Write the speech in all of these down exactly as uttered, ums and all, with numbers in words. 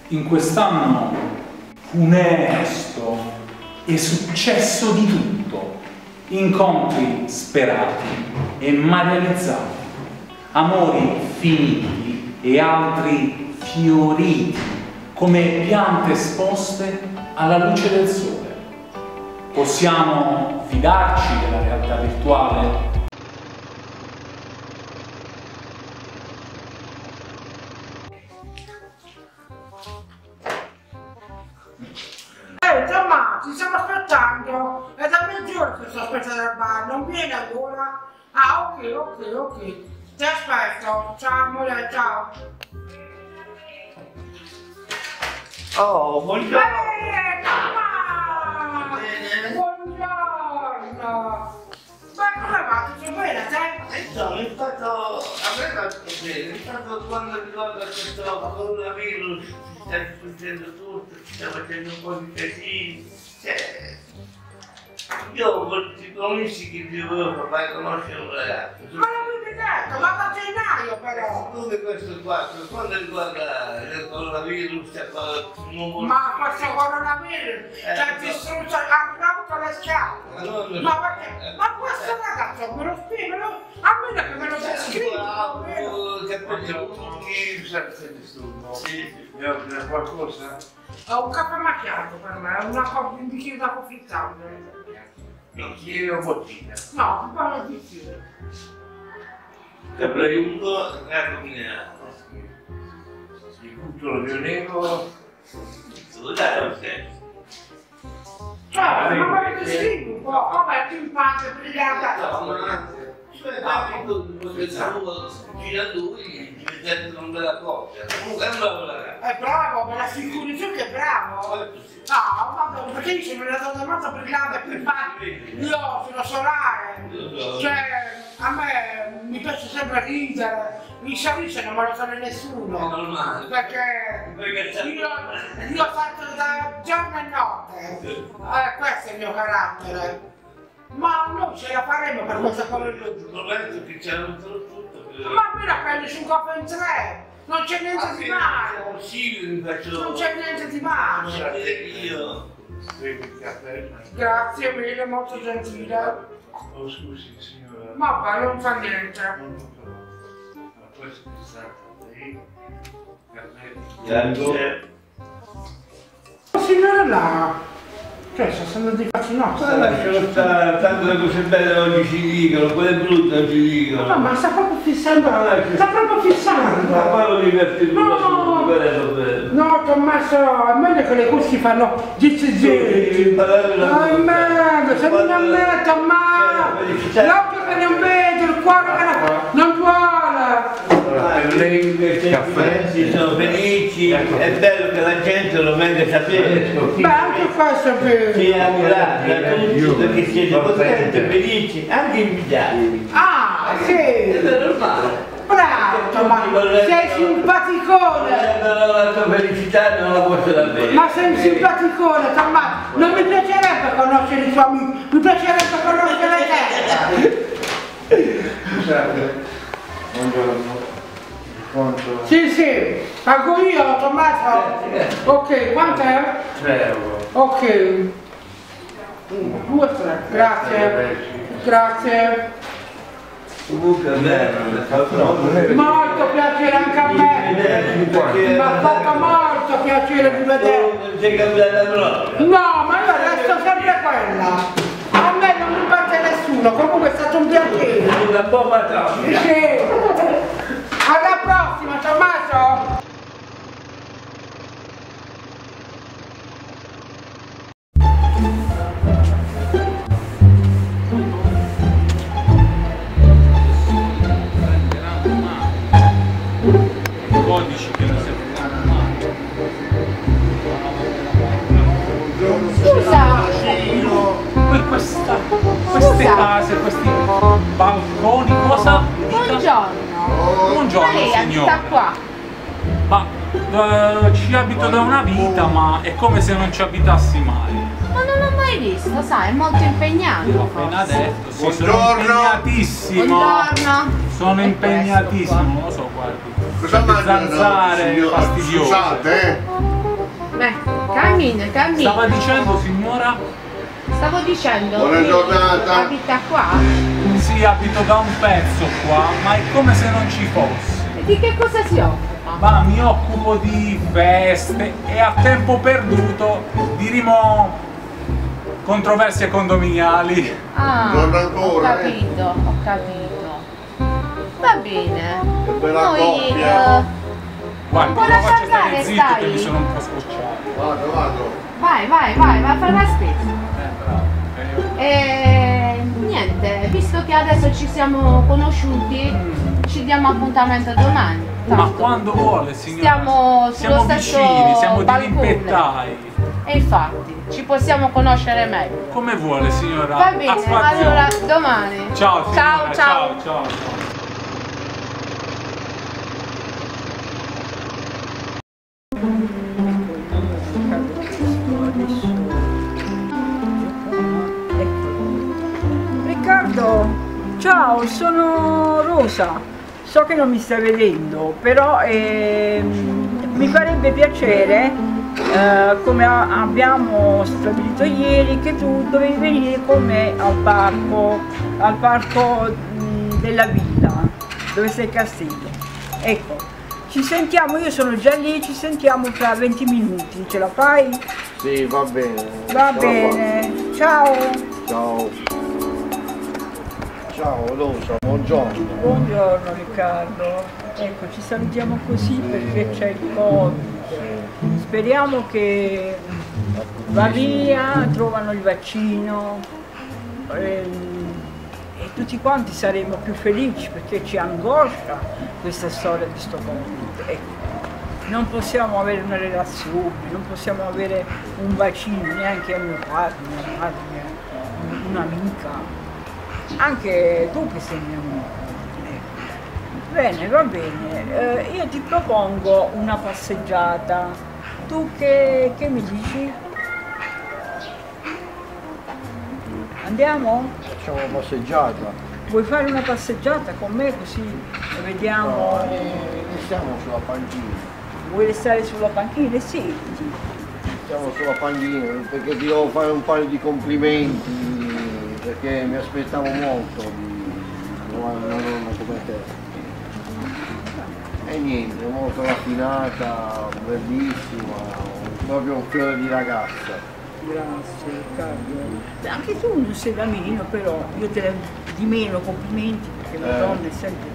In quest'anno funesto è successo di tutto, incontri sperati e mai realizzati, amori finiti e altri fioriti come piante esposte alla luce del sole. Possiamo fidarci della realtà virtuale? Eh, insomma, ti stiamo aspettando, è da mezz'ora che sto aspettando al bar, non viene ancora? Ah, ok, ok, ok, ti aspetto, ciao amore, ciao. Oh, buongiorno! Eh, mamma! Buongiorno! Ma come va? Tutto bene, te? Insomma, è stato, a me va tutto bene, è stato quando ricordo questo coronavirus, ci sta succedendo tutto, ci sta facendo un po' di casini, cioè, io ho molti conosci che ti volevo far conoscere un ragazzo. Ma l'avevi detto, ma da gennaio però! Come questo qua, per quanto riguarda il coronavirus, non vuole... Ma questo coronavirus ci ha distrutto, ha rotto le scatole! Ma perché? Ma questo ragazzo me lo spiegano? Almeno che me lo descrivi! Capelli lunghi, senza disturbo. Sì, sì. Devo dire qualcosa? Ho un caffè macchiato per me, una co- un bicchiere d'acqua frizzante. Bicchiere o bottiglia? No, un po' di bicchiere. Capelli lungo, grado minerato. Il cucciolo violevo. Tu dai lo stesso. Cioè, ma me lo descrivi un po'? Come è pimpante, brillante? No, ma... Cioè, dai, tu pensavo gira lui, diventando una bella coppia. Comunque è un bravo ragazzo. È bravo, me la figuri tu che è bravo? No, vabbè, perché io sono una donna molto brillante, pimpante. Io sono solare. Cioè, a me mi piace sempre ridere. I sorrisi non me lo fanno nessuno. È normale. Perché io, io faccio da giorno e notte. Eh, questo è il mio carattere. Ma noi ce la faremo per questa cosa lì. Il problema è che c'è tutto. Ma me la prendi su un copo in tre. Non c'è niente di male. Sì, mi faccio... Non c'è niente di male. Io... Bevi il caffè? Grazie mille, molto gentile. Oh, scusi, signora. Vabbè, non fa niente. Non lo so. Ma questo è stato lì. Caffè. Grazie. Signora là. Cioè, sto stando di facci nostri. Ma lascialo stare, tanto le cose belle oggi si dicono, quelle brutte non si dicono. No, ma sta proprio fissando. Sta proprio fissando. Ma fallo divertire tu, No. No, Tommaso, è meglio che le cuffie fanno gizi gizi. Ma è meglio, se non è me, Tommaso. L'occhio che non vede, il cuore che non, non vuole. Caffè, si sono felici, è bello che la gente lo venga a sapere. Beh, anche questo è vero. Si è augurati a tutti perché siete contenti, felici, anche invidiati. Ah, sì. È normale. Bravo, Tommaso, sei simpaticone. Però la tua felicità non la posso davvero. Ma sei un simpaticone, Tommaso. Non mi piacerebbe conoscere i tuoi amici, mi piacerebbe conoscere te. Scusate, buongiorno. Conto? Sì, sì, pago io, Tommaso. Ok, quant'è? tre euro. Ok. uno, due, tre, grazie. Grazie. Comunque a me Molto piacere anche a me. Mi ha fatto molto piacere di vedere. non sei cambiata proprio. No, ma io resto sempre quella. A me non mi parte nessuno, comunque è stato un piacere. Una bomba atomica. Sì. Alla prossima, Tommaso! Codici che non serviranno mai. Scusa! Poi questa, queste case, questi balconi, cosa? Buongiorno! Buongiorno Ma lei abita signora. qua? Ma eh, ci abito da una vita, ma è come se non ci abitassi mai. Ma non l'ho mai visto, sai, è molto impegnato. L'ho appena forse. detto, sì, sono Buongiorno. impegnatissimo. Buongiorno! Sono È impegnatissimo, questo non lo so, guardi. Cosa Queste mangiano? zanzare Signor- fastidiose. Scusate, eh? Beh, cammina, cammina. Stava dicendo, signora? Stavo dicendo. Buona che giornata. Abita qua. Sì, abito da un pezzo qua, ma è come se non ci fosse. E di che cosa si occupa? Ma mi occupo di feste e a tempo perduto diremo controversie condominiali. Ah, Non ho ancora, eh. capito, ho capito. Va bene. Che bella Noi, coppia. eh, Guarda, può lo faccio lasciar stare andare, zitto stai? che mi sono un po' scocciato. Vado, vado. vai, vai, vai, vai a fare la spesa. Eh, bravo. Eh, E niente, visto che adesso ci siamo conosciuti, ci diamo appuntamento domani. Ma Tanto. quando vuole, signora? Stiamo sullo Siamo stesso vicini, siamo balcone. dirimpettai. E infatti, ci possiamo conoscere meglio. Come vuole, signora? Va bene, A spazione. allora domani. Ciao, signora. ciao, ciao. ciao, ciao. ciao. Riccardo, ciao, sono Rosa. So che non mi stai vedendo, però ehm, mi farebbe piacere, eh, come a- abbiamo stabilito ieri, che tu dovevi venire con me al parco, al parco mh, della villa, dove sei il castello. Ecco, ci sentiamo, io sono già lì, ci sentiamo fra venti minuti, ce la fai? Sì, va bene. Va Ce la bene, ciao! faccio. Ciao. Ciao Rosa, buongiorno. Buongiorno Riccardo, ecco ci salutiamo così perché c'è il Covid. Speriamo che va via, trovano il vaccino ehm, e tutti quanti saremo più felici perché ci angoscia questa storia di sto Covid. Ecco, non possiamo avere una relazione, non possiamo avere un vaccino neanche a mio padre, mia madre, un'amica. Anche tu che sei mio amico. Bene, va bene. Eh, io ti propongo una passeggiata. Tu che, che mi dici? Andiamo? Facciamo una passeggiata. Vuoi fare una passeggiata con me così vediamo? Stiamo sulla panchina. Vuoi restare sulla panchina? Sì. Stiamo sulla panchina perché ti devo fare un paio di complimenti perché mi aspettavo molto di trovare una donna come te. E niente, molto raffinata, bellissima, proprio un fiore di ragazza. Grazie Riccardo. Beh, anche tu non sei da meno, però io te ne di meno complimenti perché la Eh. donna è sempre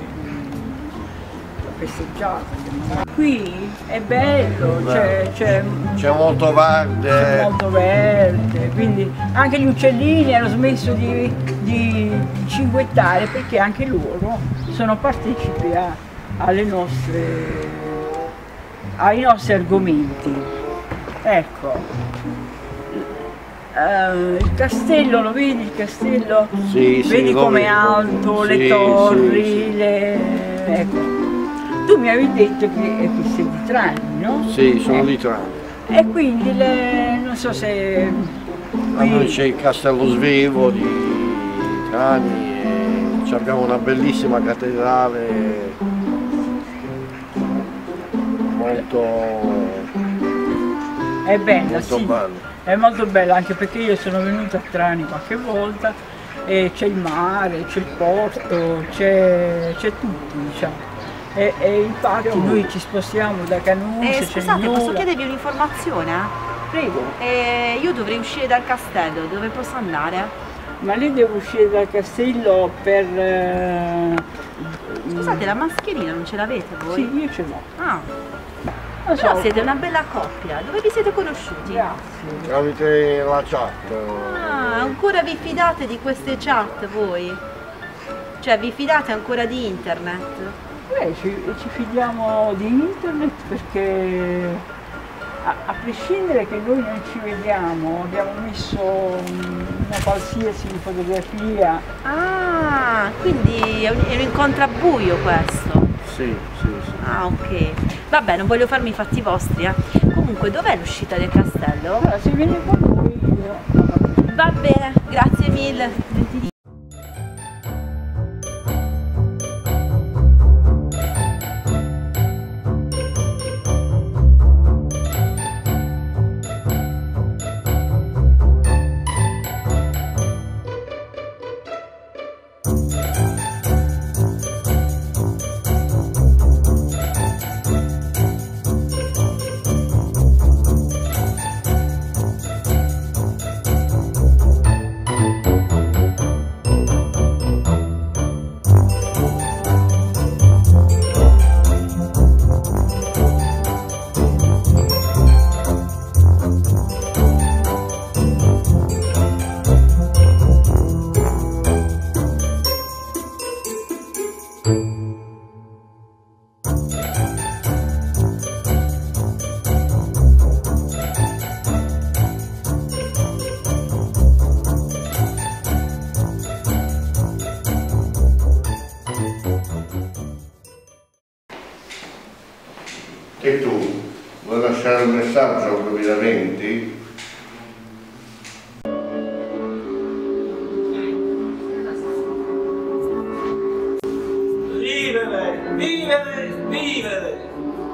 festeggiata. Qui è bello, c'è, c'è, C'è molto c'è verde. molto verde, quindi anche gli uccellini hanno smesso di, di cinguettare perché anche loro sono partecipi a- alle nostre, ai nostri argomenti. Ecco. Eh, il castello, lo vedi il castello? Sì, sì, Vedi lo com'è vedo. alto, le Sì, torri, sì, sì. le... ecco. Tu mi avevi detto che, che sei di Trani, no? Sì, sono Eh, di Trani. E quindi le, non so se A noi qui c'è il Castello Svevo di Trani e ci abbiamo una bellissima cattedrale molto, è bella, molto sì. bella. È molto bella anche perché io sono venuta a Trani qualche volta e c'è il mare, c'è il porto, c'è c'è tutto diciamo. E, e infatti noi ci spostiamo da Canuzzo, Eh, c'è scusate, il posso Nola. chiedervi un'informazione? Prego, Eh, io dovrei uscire dal castello, dove posso andare? ma lei deve uscire dal castello per... eh, Scusate, la mascherina non ce l'avete voi? Sì, io ce l'ho. Ah, Non so, però siete una bella coppia. Dove vi siete conosciuti? Grazie. Tramite la chat. Ah, ancora vi fidate di queste chat voi? Cioè, vi fidate ancora di internet? Beh, ci, ci fidiamo di internet perché a, a prescindere che noi non ci vediamo, abbiamo messo mm, una qualsiasi fotografia. Ah, quindi è un, è un incontro a buio questo. Sì, sì, sì. Ah, ok. Vabbè, non voglio farmi i fatti vostri, eh. Comunque, dov'è l'uscita del castello? Allora, se vieni con noi, io... Va bene, grazie mille. E tu, vuoi lasciare un messaggio al duemilaventi? Vivere, vivere, vivere!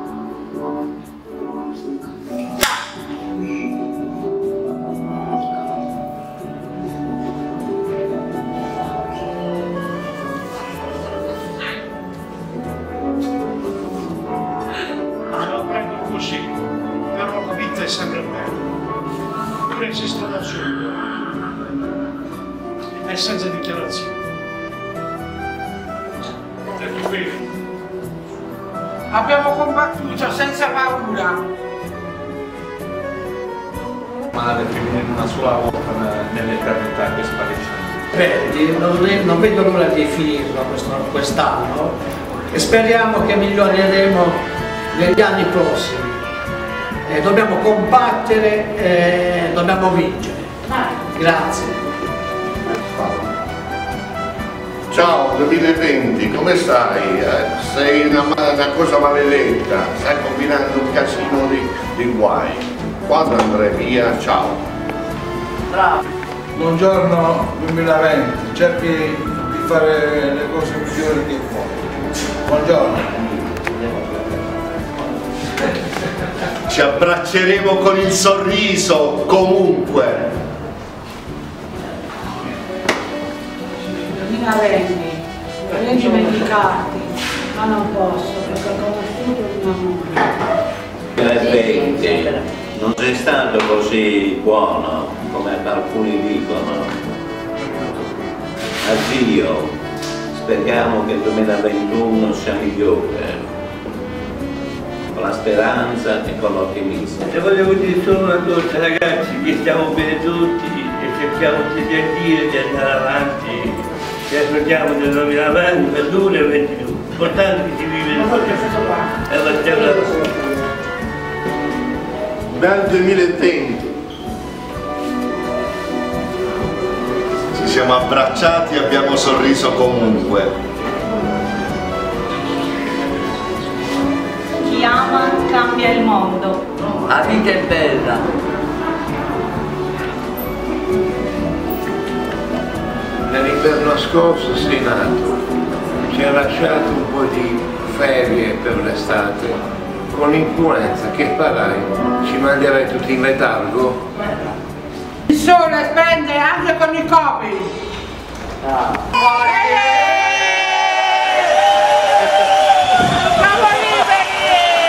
Però la vita è sempre bella, pure se sta da solo e senza dichiarazione. Detto questo, Abbiamo combattuto senza paura. Male finire in una sola volta nell'eternità che sparisce. Vedi, non, non vedo l'ora di finirlo quest'anno e speriamo che miglioreremo negli anni prossimi. E dobbiamo combattere e dobbiamo vincere. Grazie. Ciao duemilaventi, come stai? Eh? Sei una, una cosa maledetta, stai combinando un casino di, di guai. Quando andrai via, ciao. Bravo. Buongiorno duemilaventi, cerchi di fare le cose migliori che puoi. Buongiorno. Ci abbracceremo con il sorriso, comunque. duemilaventi, vorrei dimenticarti, ma non posso perché ho conosciuto un amore. duemilaventi non sei stato così buono come alcuni dicono. Addio, speriamo che il duemilaventuno sia migliore, con la speranza e con l'ottimismo. E volevo dire solo una cosa, ragazzi, che stiamo bene tutti e cerchiamo di dire di andare avanti, ci affrontiamo nel duemilaventi, ventuno e ventidue. L'importante è che si vive il e la terra. Dal duemilaventi ci siamo abbracciati e abbiamo sorriso comunque. Chi ama cambia il mondo. La vita è bella. Nell'inverno scorso sei nato, ci ha lasciato un po' di ferie per l'estate. Con l'influenza che farai? Ci manderai tutti in letargo? Il sole splende anche con i Covid. Ah. Siamo liberi!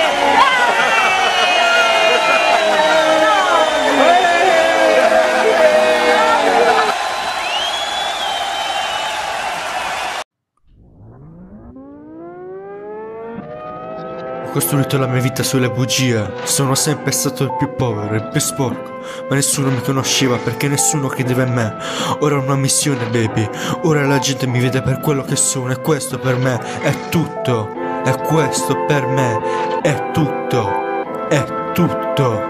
Ho costruito la mia vita sulle bugie, sono sempre stato il più povero, il più sporco, ma nessuno mi conosceva perché nessuno credeva in me. Ora ho una missione, baby, ora la gente mi vede per quello che sono e questo per me è tutto, e questo per me è tutto, è tutto.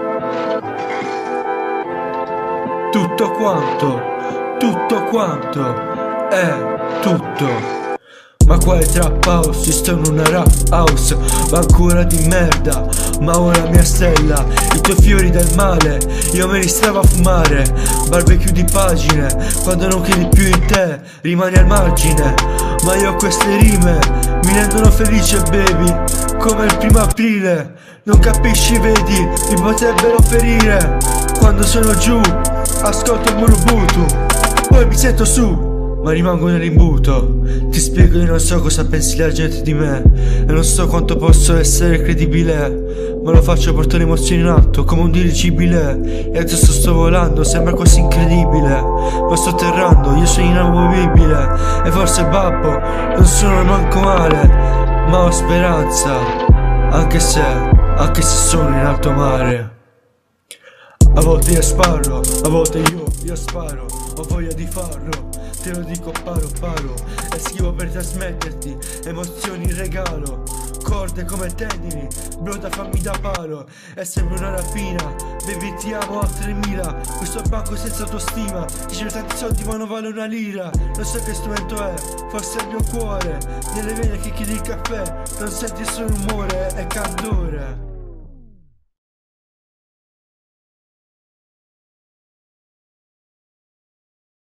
Tutto quanto, tutto quanto, è tutto. Ma quale trap house? Io sto in una rap house, ma ancora di merda. Ma ora mia stella, i tuoi fiori del male, io me li stavo a fumare. Barbecue di pagine, quando non credi più in te, rimani al margine. Ma io ho queste rime, mi rendono felice baby, come il primo aprile. Non capisci, vedi, mi potrebbero ferire. Quando sono giù, ascolto il Murubutu, poi mi sento su, ma rimango nell'imbuto. Ti spiego, io non so cosa pensi la gente di me e non so quanto posso essere credibile, ma lo faccio portare emozioni in alto come un dirigibile. E adesso sto volando, sembra così incredibile, ma sto atterrando, io sono inamovibile. E forse babbo, non sono manco male, ma ho speranza, anche se, anche se sono in alto mare. A volte io sparo, a volte io, io sparo. Ho voglia di farlo, te lo dico paro paro. E scrivo per trasmetterti emozioni in regalo. Corde come tendini, broda fammi da palo. È sempre una rapina, baby ti amo a tremila. Questo banco senza autostima, dice tanti soldi ma non vale una lira. Non so che strumento è, forse è il mio cuore. Nelle vene che chiedi il caffè, non senti il suo rumore, è candore.